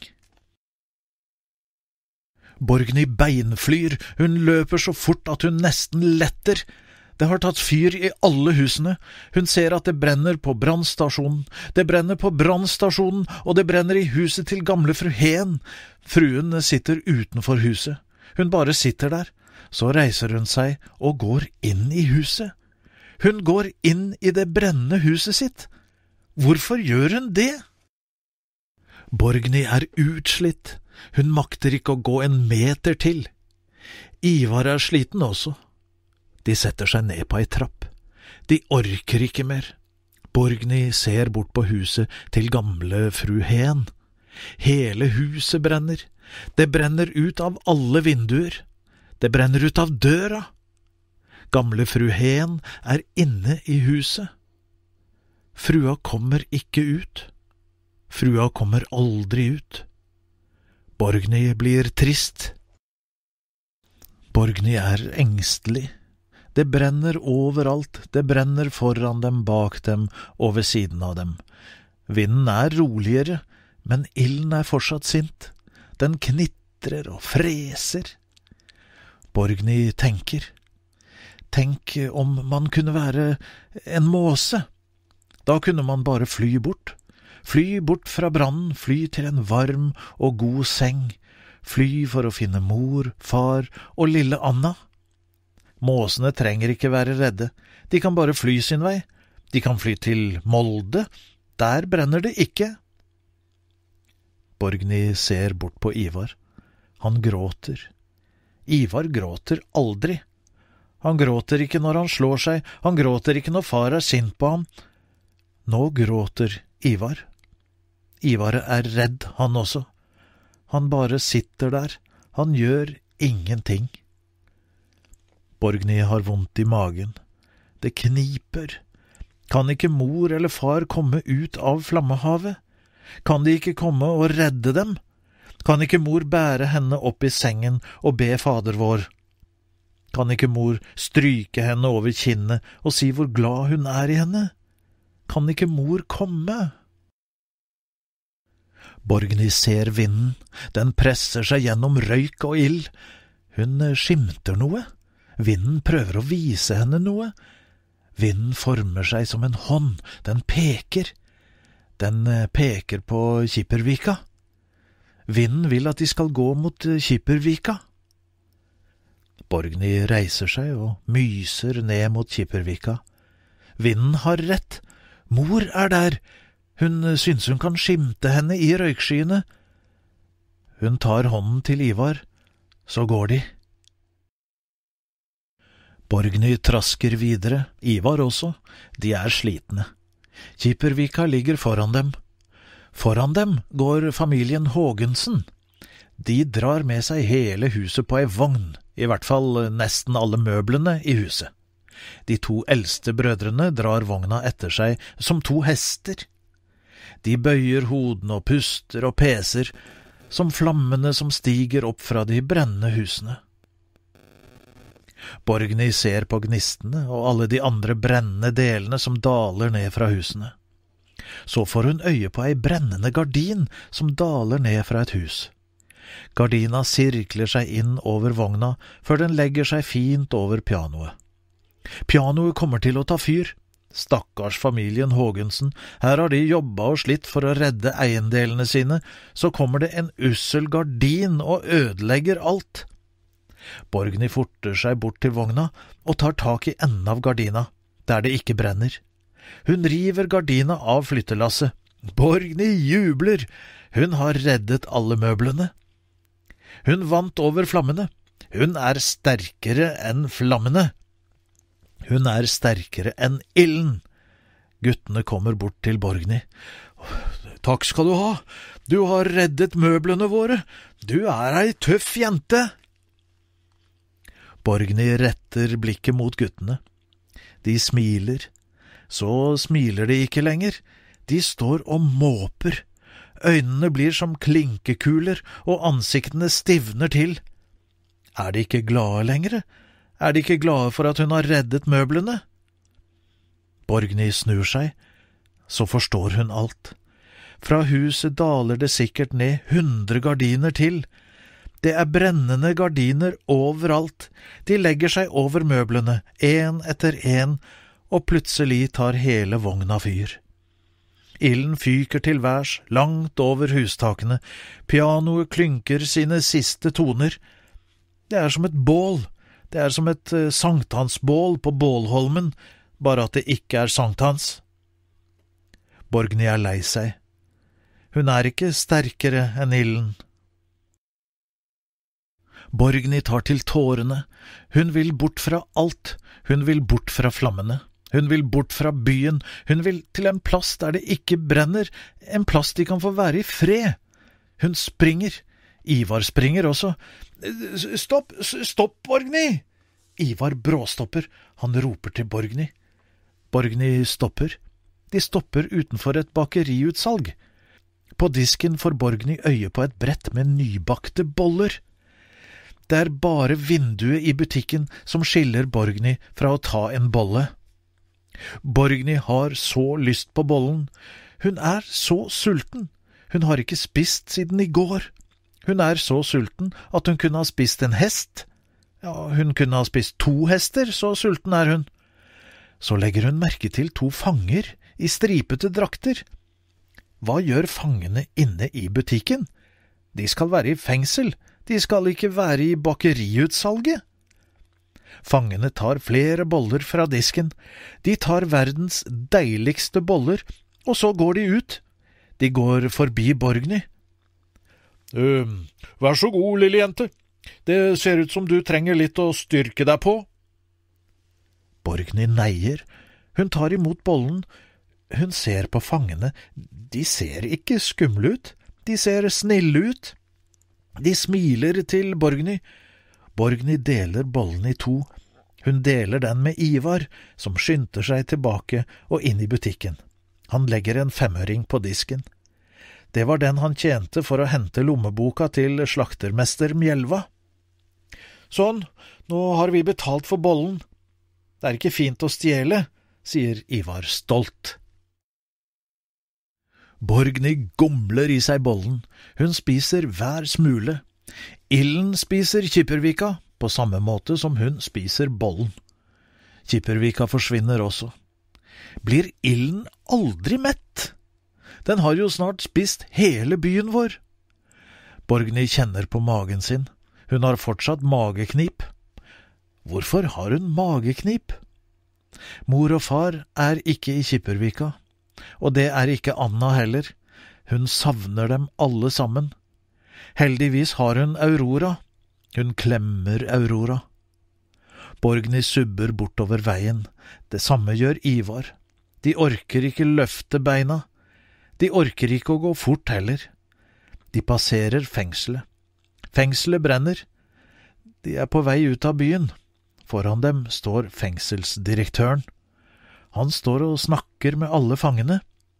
Borgny beinflyr, hun løper så fort at hun nesten letter. Det har tatt fyr i alle husene. Hun ser at det brenner på brannstasjonen. Det brenner på brannstasjonen, og det brenner i huset til gamle fru Hen. Fruen sitter utenfor huset. Hun bare sitter der. Så reiser hun seg og går inn i huset. Hun går inn i det brennende huset sitt. Hvorfor gjør hun det? Borgny er utslitt. Hun makter ikke å gå en meter til. Ivar er sliten også. De setter seg ned på ei trapp. De orker ikke mer. Borgny ser bort på huset til gamle fru Hen. Hele huset brenner. Det brenner ut av alle vinduer. Det brenner ut av døra. Gamle fru Hen er inne i huset. Frua kommer ikke ut. Frua kommer aldri ut. Borgny blir trist. Borgny er engstelig. Det brenner overalt, det brenner foran dem, bak dem og ved siden av dem. Vinden er roligere, men ilden er fortsatt sint. Den knitrer og freser. Borgny tenker. Tenk om man kunne være en måse. Da kunne man bare fly bort. Fly bort fra brannen, fly til en varm og god seng. Fly for å finne mor, far og lille Anna. Måsene trenger ikke være redde. De kan bare fly sin vei. De kan fly til Molde. Der brenner det ikke. Borgny ser bort på Ivar. Han gråter. Ivar gråter aldri. Han gråter ikke når han slår seg. Han gråter ikke når far er sint på ham. Nå gråter Ivar. Ivar er redd, han også. Han bare sitter der. Han gjør ingenting. Borgny har vondt i magen. Det kniper. Kan ikke mor eller far komme ut av flammehavet? Kan de ikke komme og redde dem? Kan ikke mor bære henne opp i sengen og be Fader vår? Kan ikke mor stryke henne over kinnet og si hvor glad hun er i henne? Kan ikke mor komme? Borgny ser vinden. Den presser seg gjennom røyk og ild. Hun skimter noe. Vinden prøver å vise henne noe. Vinden former seg som en hånd. Den peker. Den peker på Kippervika. Vinden vil at de skal gå mot Kippervika. Borgny reiser seg og myser ned mot Kippervika. Vinden har rett. Mor er der. Hun synes hun kan skimte henne i røykskyene. Hun tar hånden til Ivar. Så går de. Borgny trasker videre, Ivar også, de slitne. Kippervika ligger foran dem. Foran dem går familien Hågensen. De drar med seg hele huset på ei vogn, i hvert fall nesten alle møblene i huset. De 2 eldste brødrene drar vogna etter seg som 2 hester. De bøyer hodene og puster og peser, som flammene som stiger opp fra de brennende husene. Borgny ser på gnistene og alle de andre brennende delene som daler ned fra husene. Så får hun øye på ei brennende gardin som daler ned fra et hus. Gardina sirkler seg inn over vogna før den legger seg fint over pianoet. Pianoet kommer til å ta fyr. Stakkars familien Hågensen, her har de jobbet og slitt for å redde eiendelene sine, så kommer det en ussel gardin og ødelegger alt. Borgny forter seg bort til vogna og tar tak i enden av gardina, der det ikke brenner. Hun river gardina av flyttelasset. Borgny jubler, hun har reddet alle møblene. Hun vant over flammene. Hun sterkere enn flammene. Hun sterkere enn ilden. Guttene kommer bort til Borgny. Takk skal du ha. Du har reddet møblene våre. Du ei tøff jente. Borgny retter blikket mot guttene. De smiler. Så smiler de ikke lenger. De står og måper. Øynene blir som klinkekuler, og ansiktene stivner til. De ikke glade lenger? De ikke glade for at hun har reddet møblene? Borgny snur seg, så forstår hun alt. Fra huset daler det sikkert ned 100 gardiner til. Det brennende gardiner overalt. De legger seg over møblene, en etter en, og plutselig tar hele vogna fyr. Ilden fyker til værs, langt over hustakene. Pianoet klynker sine siste toner. Det som et bål. Det som et sankthansbål på Bålholmen, bare at det ikke sankthans. Borgny lei seg. Hun ikke sterkere enn ilden. Borgny tar til tårene. Hun vil bort fra alt. Hun vil bort fra flammene. Hun vil bort fra byen. Hun vil til en plass der det ikke brenner, en plass de kan få være i fred. Hun springer. Ivar springer også. Stopp, Borgny! Ivar bråstopper. Han roper til Borgny. Borgny stopper. De stopper utenfor et bakeriutsalg. På disken får Borgny øye på et brett med nybakte boller. Det bare vinduet i butikken som skiller Borgny fra å ta en bolle. Borgny har så lyst på bollen. Hun så sulten. Hun har ikke spist siden i går. Hun så sulten at hun kunne ha spist en hest. Ja, hun kunne ha spist 2 hester, så sulten hun. Så legger hun merke til 2 fanger i stripete drakter. Hva gjør fangene inne i butikken? De skal være i fengsel. De skal ikke være i bakeriutsalget. Fangene tar flere boller fra disken. De tar verdens deiligste boller, og så går de ut. De går forbi Borgny. Vær så god, lille jente. Det ser ut som du trenger litt å styrke deg på. Borgny neier. Hun tar imot bollen. Hun ser på fangene. De ser ikke skumle ut. De ser snille ut. De smiler til Borgny. Borgny deler bollen i 2. Hun deler den med Ivar, som skynder seg tilbake og inn i butikken. Han legger en 5-øring på disken. Det var den han tjente for å hente lommeboka til slaktermester Mjelva. Sånn, nå har vi betalt for bollen. Det ikke fint å stjele, sier Ivar stolt. Borgny gomler i seg bollen. Hun spiser hver smule. Ilden spiser Kippervika, på samme måte som hun spiser bollen. Kippervika forsvinner også. Blir ilden aldri mett? Den har jo snart spist hele byen vår. Borgny kjenner på magen sin. Hun har fortsatt mageknip. Hvorfor har hun mageknip? Mor og far ikke i Kippervika, og det ikke Anna heller. Hun savner dem alle sammen. Heldigvis har hun Aurora. Hun klemmer Aurora. Borgny subber bortover veien, det samme gjør Ivar. De orker ikke løfte beina. De orker ikke å gå fort heller. De passerer fengselet. Fengselet brenner. De er på vei ut av byen. Foran dem står fengselsdirektøren. Han står og snakker med alle fangene.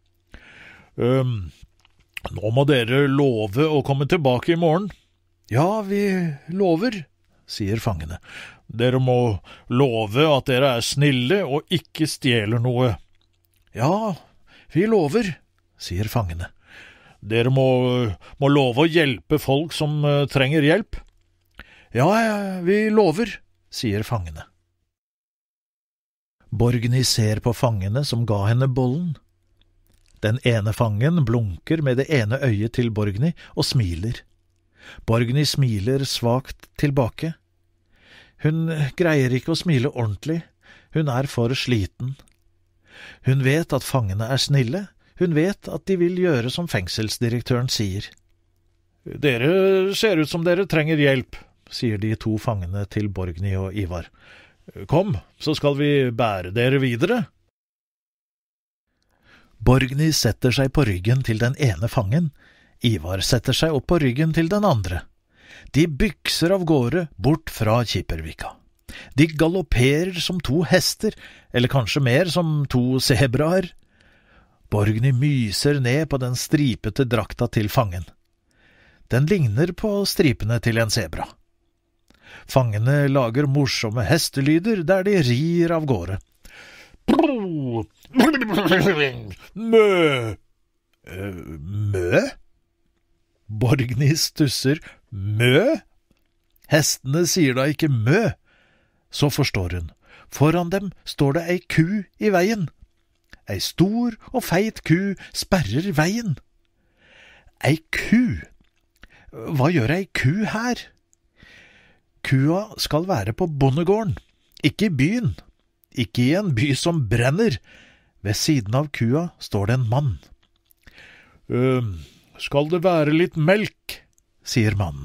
Nå må dere love å komme tilbake i morgen. Ja, vi lover, sier fangene. Dere må love at dere er snille og ikke stjeler noe. Ja, vi lover, sier fangene. Dere må love å hjelpe folk som trenger hjelp. Ja, vi lover, sier fangene. Borgny ser på fangene som ga henne bollen. Den ene fangen blunker med det ene øyet til Borgny og smiler. Borgny smiler svakt tilbake. Hun greier ikke å smile ordentlig, hun er for sliten. Hun vet at fangene er snille, hun vet at de vil gjøre som fengselsdirektøren sier. Dere ser ut som dere trenger hjelp, sier de to fangene til Borgny og Ivar. Kom, så skal vi bære dere videre. Borgny setter seg på ryggen til den ene fangen, Ivar setter seg opp på ryggen til den andre. De bykser av gårde bort fra Kippervika. De galopperer som to hester, eller kanskje mer som to sebraer. Borgny myser ned på den stripete drakta til fangen. Den ligner på stripene til en sebra. Fangene lager morsomme hestelyder der de rir av gårde. Mø! Mø? Borgny stusser. Mø? Hestene sier da ikke mø. Så forstår hun. Foran dem står det ei ku i veien. Ei stor og feit ku sperrer veien. Ei ku? Hva gjør ei ku her? Kua skal være på bondegården, ikke i byen. Ikke i en by som brenner. Ved siden av kua står det en mann. Skal det være litt melk, sier mannen.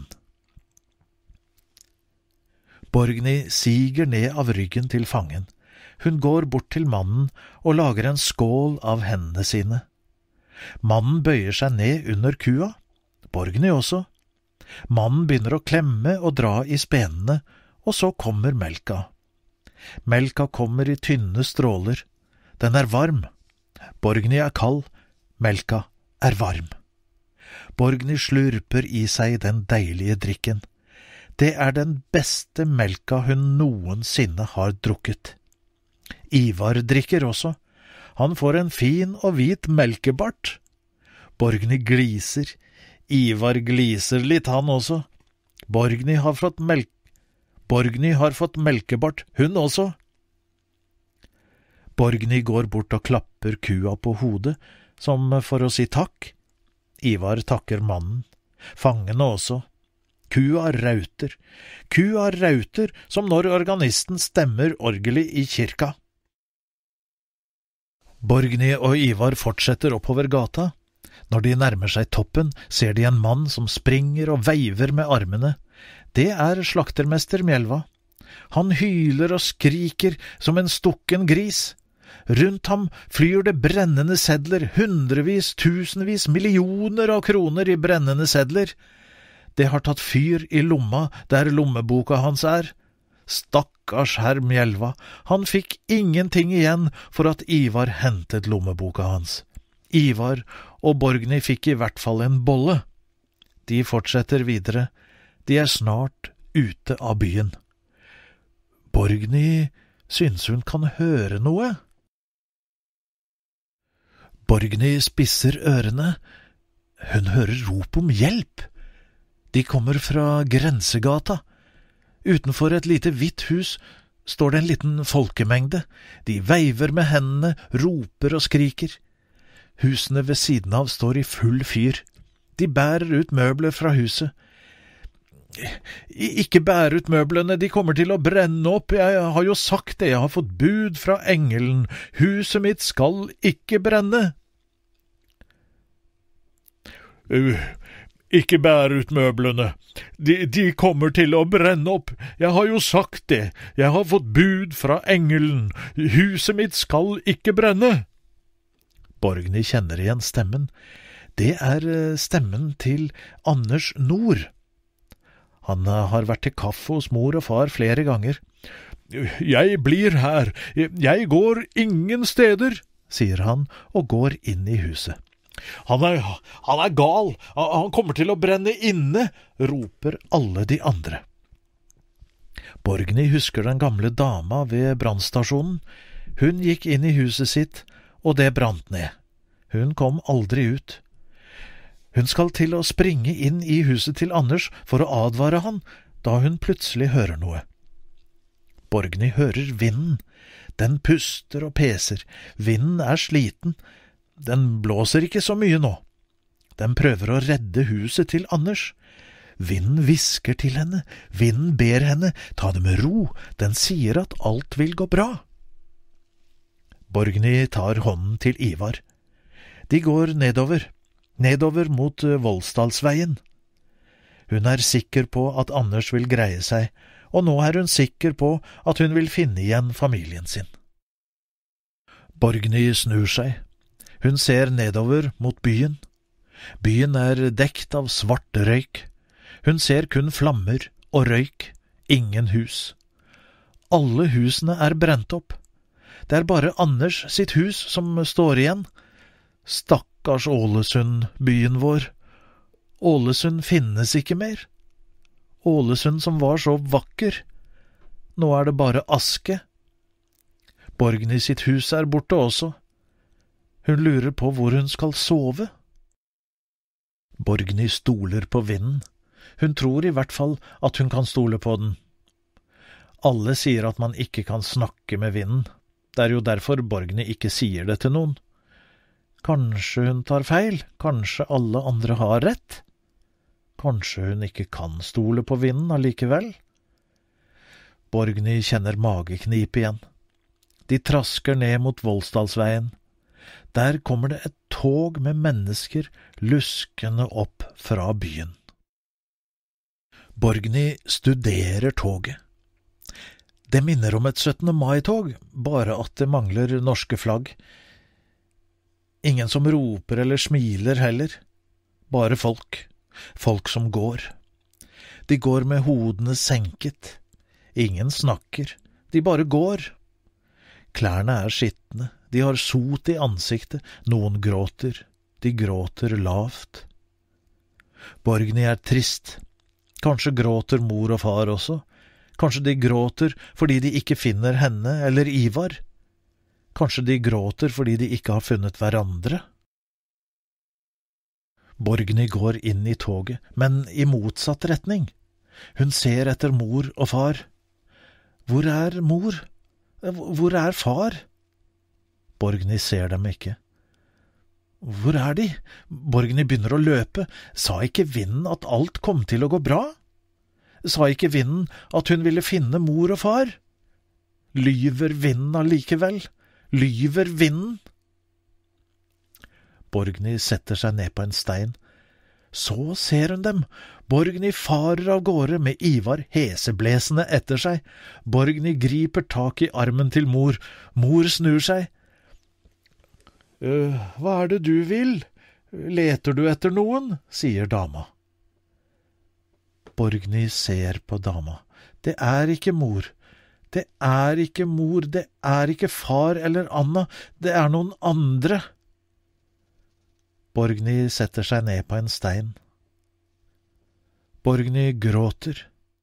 Borgny siger ned av ryggen til fangen. Hun går bort til mannen og lager en skål av hendene sine. Mannen bøyer seg ned under kua, Borgny også. Mannen begynner å klemme og dra i spenene, og så kommer melka. Melka kommer i tynne stråler. Den er varm. Borgny er kald. Melka er varm. Borgny slurper i seg den deilige drikken. Det er den beste melka hun noensinne har drukket. Ivar drikker også. Han får en fin og hvit melkebart. Borgny gliser. Ivar gliser litt han også. Borgny har fått melkebart, hun også. Borgny går bort og klapper kua på hodet, som for å si takk. Ivar takker mannen. Fangene også. Kua rauter som når organisten stemmer orgelet i kirka. Borgny og Ivar fortsetter oppover gata. Når de nærmer seg toppen, ser de en mann som springer og veiver med armene. Det er slaktermester Mjelva. Han hyler og skriker som en stukken gris. Rundt ham flyr det brennende sedler, hundrevis, tusenvis, millioner av kroner i brennende sedler. Det har tatt fyr i lomma der lommeboka hans er. Stakkars herr Mjelva, han fikk ingenting igjen for at Ivar hentet lommeboka hans. Ivar og Borgny fikk i hvert fall en bolle. De fortsetter videre. De er snart ute av byen. Borgny synes hun kan høre noe. Borgny spisser ørene. Hun hører rop om hjelp. De kommer fra Grensegata. Utenfor et lite hvitt hus står det en liten folkemengde. De veiver med hendene, roper og skriker. Husene ved siden av står i full fyr. De bærer ut møbler fra huset. Ikke bære ut møblene, de kommer til å brenne opp. Jeg har jo sagt det, jeg har fått bud fra engelen. Huset mitt skal ikke brenne. Ikke bære ut møblene. De kommer til å brenne opp. Jeg har jo sagt det. Jeg har fått bud fra engelen. Huset mitt skal ikke brenne. Borgny kjenner igjen stemmen. Det stemmen til Anders Nord. Han har vært til kaffe hos mor og far flere ganger. Jeg blir her. Jeg går ingen steder, sier han og går inn i huset. Han er gal. Han kommer til å brenne inne, roper alle de andre. Borgny husker den gamle dama ved brannstasjonen. Hun gikk inn i huset sitt, og det brant ned. Hun kom aldri ut. Hun skal til å springe inn i huset til Anders for å advare han, da hun plutselig hører noe. Borgny hører vinden. Den puster og peser. Vinden sliten. Den blåser ikke så mye nå. Den prøver å redde huset til Anders. Vinden hvisker til henne. Vinden ber henne ta det med ro. Den sier at alt vil gå bra. Borgny tar hånden til Ivar. De går nedover mot Voldsdalsveien. Hun sikker på at Anders vil greie seg, og nå hun sikker på at hun vil finne igjen familien sin. Borgny snur seg. Hun ser nedover mot byen. Byen dekt av svart røyk. Hun ser kun flammer og røyk, ingen hus. Alle husene brent opp. Det bare Anders sitt hus som står igjen. Stakkars Ålesund, byen vår. Ålesund finnes ikke mer. Ålesund som var så vakker. Nå det bare aske. Borgny sitt hus borte også. Hun lurer på hvor hun skal sove. Borgny stoler på vinden. Hun tror i hvert fall at hun kan stole på den. Alle sier at man ikke kan snakke med vinden. Det jo derfor Borgny ikke sier det til noen. Kanskje hun tar feil, kanskje alle andre har rett. Kanskje hun ikke kan stole på vinden allikevel. Borgny kjenner mageknip igjen. De trasker ned mot Voldsdalsveien. Der kommer det et tog med mennesker luskende opp fra byen. Borgny studerer toget. Det minner om et 17. mai-tog, bare at det mangler norske flagg. Ingen som roper eller smiler heller, bare folk som går. De går med hodene senket. Ingen snakker, de bare går. Klærne skitne, de har sot i ansiktet, noen gråter, de gråter lavt. Borgny trist. Kanskje gråter mor og far også. Kanskje de gråter fordi de ikke finner henne eller Ivar. Kanskje de gråter fordi de ikke har funnet hverandre. Borgny går inn i toget, men i motsatt retning. Hun ser etter mor og far. Hvor mor? Hvor far? Borgny ser dem ikke. Hvor de? Borgny begynner å løpe. Sa ikke vinden at alt kom til å gå bra? Sa ikke vinden at hun ville finne mor og far? Lyver vinden allikevel? Lyver vinden? Borgny setter seg ned på en stein. Så ser hun dem. Borgny farer av gårde med Ivar heseblesende etter seg. Borgny griper tak i armen til mor. Mor snur seg. Hva det du vil? Leter du etter noen? Sier dama. Borgny ser på dama. Det ikke mor. Det ikke mor. Det ikke far eller Anna. Det noen andre. Borgny setter seg ned på en stein. Borgny gråter.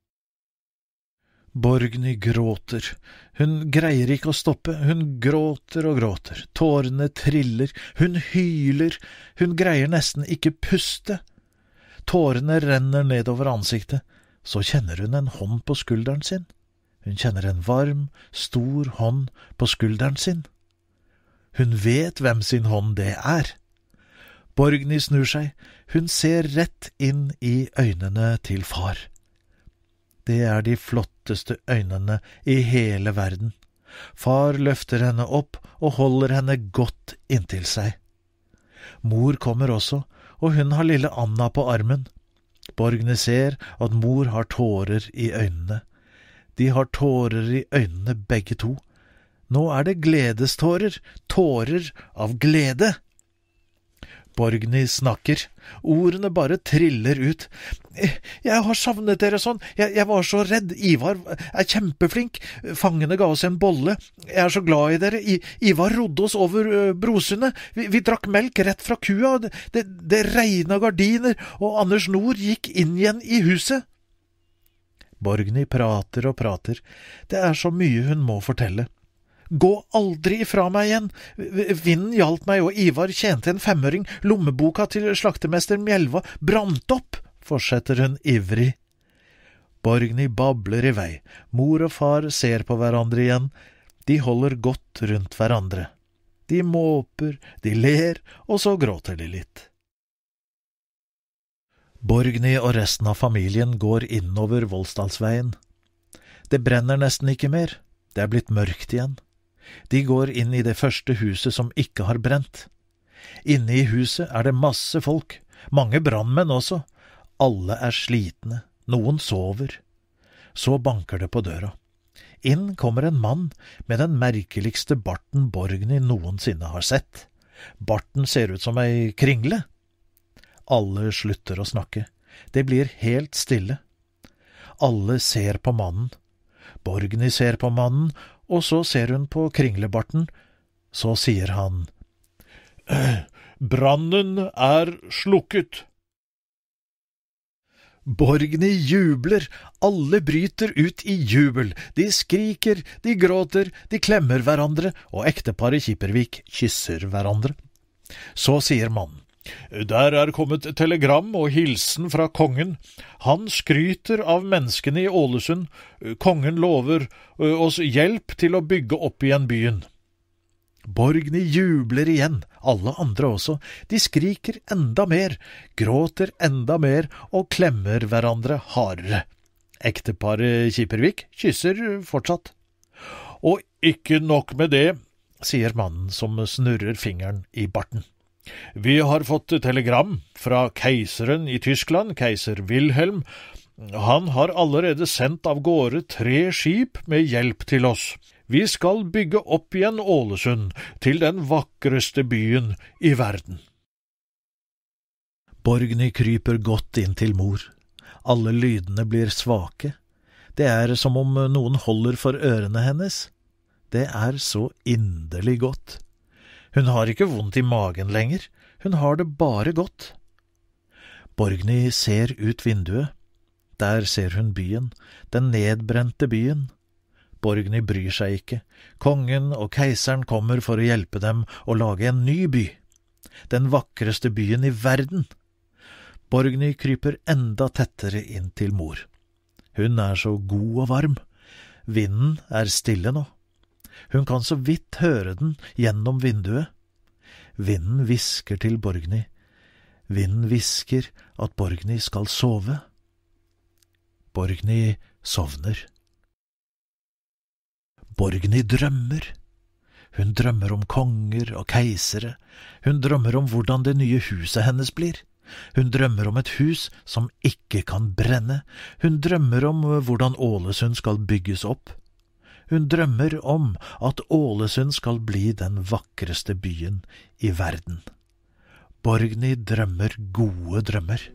Borgny gråter. Hun greier ikke å stoppe. Hun gråter og gråter. Tårene triller. Hun hyler. Hun greier nesten ikke puste. Tårene renner nedover ansiktet. Så kjenner hun en hånd på skulderen sin. Hun kjenner en varm, stor hånd på skulderen sin. Hun vet hvem sin hånd det Borgny snur seg. Hun ser rett inn i øynene til far. Det de flotteste øynene i hele verden. Far løfter henne opp og holder henne godt inntil seg. Mor kommer også, og hun har lille Anna på armen. Borgny ser at mor har tårer i øynene. De har tårer i øynene begge to. Nå det gledestårer, tårer av glede. Borgny snakker, ordene bare triller ut. Jeg har savnet dere sånn, jeg var så redd, Ivar kjempeflink, fangene ga oss en bolle, jeg så glad i dere, Ivar rodde oss over Brosundet, vi drakk melk rett fra kua, det regnet gardiner, og Anders Nord gikk inn igjen i huset. Borgny prater og prater, det så mye hun må fortelle. Gå aldri ifra meg igjen. Vinden hjalp meg, og Ivar tjente en 5-øring. Lommeboka til slaktermester Mjelva brant opp, fortsetter hun ivrig. Borgny babler i vei. Mor og far ser på hverandre igjen. De holder godt rundt hverandre. De måper, de ler, og så gråter de litt. Borgny og resten av familien går innover Voldsdalsveien. Det brenner nesten ikke mer. Det blitt mørkt igjen. De går inn i det første huset som ikke har brent. Inne i huset det masse folk, mange brannmenn også. Alle slitne, noen sover. Så banker det på døra. Inn kommer en mann med den merkeligste barten Borgny noensinne har sett. Barten ser ut som ei kringle. Alle slutter å snakke. Det blir helt stille. Alle ser på mannen. Borgny ser på mannen, og så ser hun på kringlebarten. Så sier han, «Brannen slukket.» Borgny jubler, alle bryter ut i jubel. De skriker, de gråter, de klemmer hverandre, og ekteparet Kippervik kysser hverandre. Så sier mannen, «Der kommet telegram og hilsen fra kongen. Han skryter av menneskene i Ålesund. Kongen lover oss hjelp til å bygge opp igjen byen.» Borgny jubler igjen, alle andre også. De skriker enda mer, gråter enda mer og klemmer hverandre hardere. Ekteparet Kippervik kysser fortsatt. «Og ikke nok med det», sier mannen som snurrer fingeren i barten. «Vi har fått telegram fra keiseren i Tyskland, keiser Wilhelm. Han har allerede sendt av gårde 3 skip med hjelp til oss. Vi skal bygge opp igjen Ålesund til den vakreste byen i verden.» Borgny kryper godt inn til mor. Alle lydene blir svake. Det som om noen holder for ørene hennes. Det så inderlig godt. Hun har ikke vondt i magen lenger, hun har det bare godt. Borgny ser ut vinduet. Der ser hun byen, den nedbrente byen. Borgny bryr seg ikke. Kongen og keiseren kommer for å hjelpe dem å lage en ny by. Den vakreste byen i verden. Borgny kryper enda tettere inn til mor. Hun så god og varm. Vinden stille nå. Hun kan så vidt høre den gjennom vinduet. Vinden hvisker til Borgny. Vinden hvisker at Borgny skal sove. Borgny sovner. Borgny drømmer. Hun drømmer om konger og keisere. Hun drømmer om hvordan det nye huset hennes blir. Hun drømmer om et hus som ikke kan brenne. Hun drømmer om hvordan Ålesund skal bygges opp. Hun drømmer om at Ålesund skal bli den vakreste byen i verden. Borgny drømmer gode drømmer.